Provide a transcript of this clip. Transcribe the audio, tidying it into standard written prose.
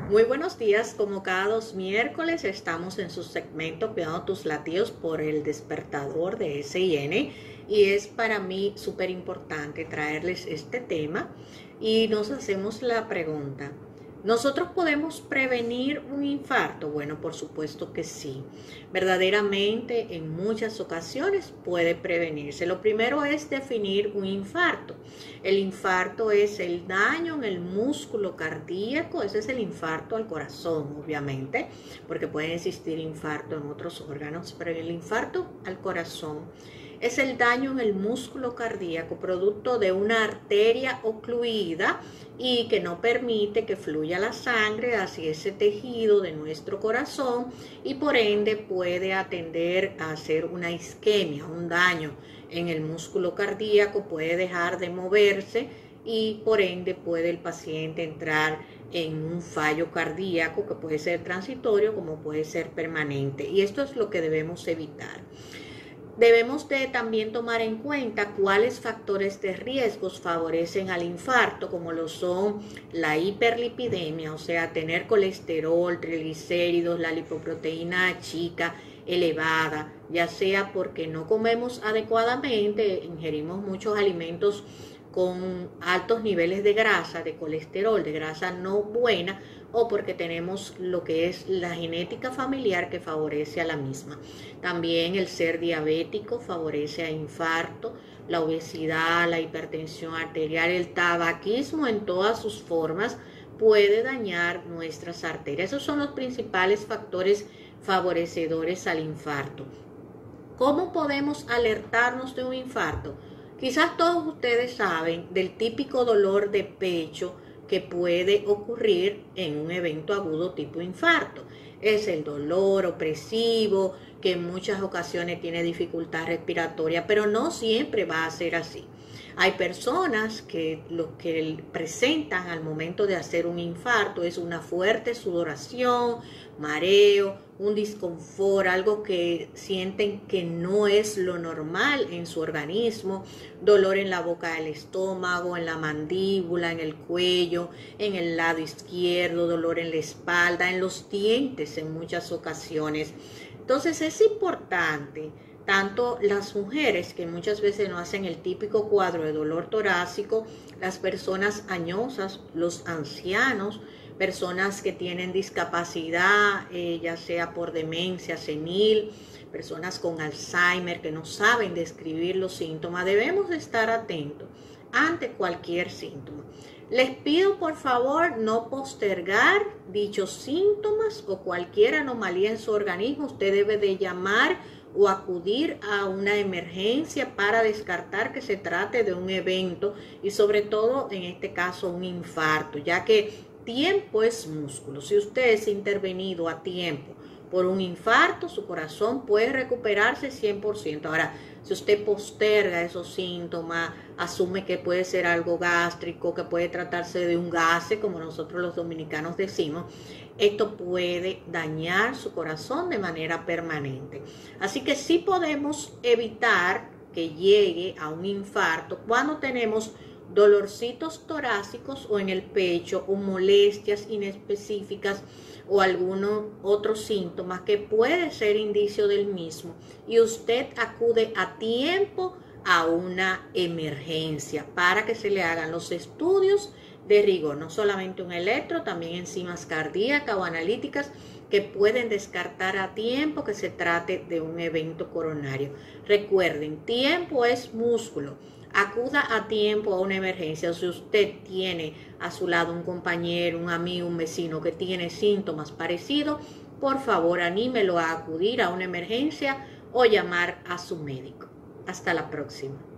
Muy buenos días, como cada 2 miércoles estamos en su segmento Cuidando tus latidos por el despertador de SIN y es para mí súper importante traerles este tema y nos hacemos la pregunta, ¿nosotros podemos prevenir un infarto? Bueno, por supuesto que sí. Verdaderamente en muchas ocasiones puede prevenirse. Lo primero es definir un infarto. El infarto es el daño en el músculo cardíaco, ese es el infarto al corazón, obviamente, porque puede existir infarto en otros órganos, pero el infarto al corazón es el daño en el músculo cardíaco producto de una arteria ocluida y que no permite que fluya la sangre hacia ese tejido de nuestro corazón y por ende puede atender a hacer una isquemia, un daño en el músculo cardíaco, puede dejar de moverse y por ende puede el paciente entrar en un fallo cardíaco que puede ser transitorio como puede ser permanente, y esto es lo que debemos evitar. Debemos de también tomar en cuenta cuáles factores de riesgos favorecen al infarto, como lo son la hiperlipidemia, o sea, tener colesterol, triglicéridos, la lipoproteína chica elevada, ya sea porque no comemos adecuadamente, ingerimos muchos alimentos con altos niveles de grasa, de colesterol, de grasa no buena, o porque tenemos lo que es la genética familiar que favorece a la misma. También el ser diabético favorece a infarto, la obesidad, la hipertensión arterial, el tabaquismo en todas sus formas puede dañar nuestras arterias. Esos son los principales factores favorecedores al infarto. ¿Cómo podemos alertarnos de un infarto? Quizás todos ustedes saben del típico dolor de pecho que puede ocurrir en un evento agudo tipo infarto. Es el dolor opresivo, que en muchas ocasiones tiene dificultad respiratoria, pero no siempre va a ser así. Hay personas que lo que presentan al momento de hacer un infarto es una fuerte sudoración, mareo, un disconfort, algo que sienten que no es lo normal en su organismo, dolor en la boca del estómago, en la mandíbula, en el cuello, en el lado izquierdo, dolor en la espalda, en los dientes en muchas ocasiones. Entonces es importante, tanto las mujeres que muchas veces no hacen el típico cuadro de dolor torácico, las personas añosas, los ancianos, personas que tienen discapacidad, ya sea por demencia senil, personas con Alzheimer que no saben describir los síntomas, debemos estar atentos ante cualquier síntoma. Les pido por favor no postergar dichos síntomas o cualquier anomalía en su organismo. Usted debe de llamar o acudir a una emergencia para descartar que se trate de un evento y sobre todo en este caso un infarto, ya que tiempo es músculo. Si usted es intervenido a tiempo por un infarto, su corazón puede recuperarse 100%. Ahora, si usted posterga esos síntomas, asume que puede ser algo gástrico, que puede tratarse de un gase, como nosotros los dominicanos decimos, esto puede dañar su corazón de manera permanente. Así que sí podemos evitar que llegue a un infarto cuando tenemos dolorcitos torácicos o en el pecho o molestias inespecíficas o algunos otros síntomas que puede ser indicio del mismo y usted acude a tiempo a una emergencia para que se le hagan los estudios de rigor, no solamente un electro, también enzimas cardíacas o analíticas que pueden descartar a tiempo que se trate de un evento coronario. Recuerden, tiempo es músculo. Acuda a tiempo a una emergencia. Si usted tiene a su lado un compañero, un amigo, un vecino que tiene síntomas parecidos, por favor anímelo a acudir a una emergencia o llamar a su médico. Hasta la próxima.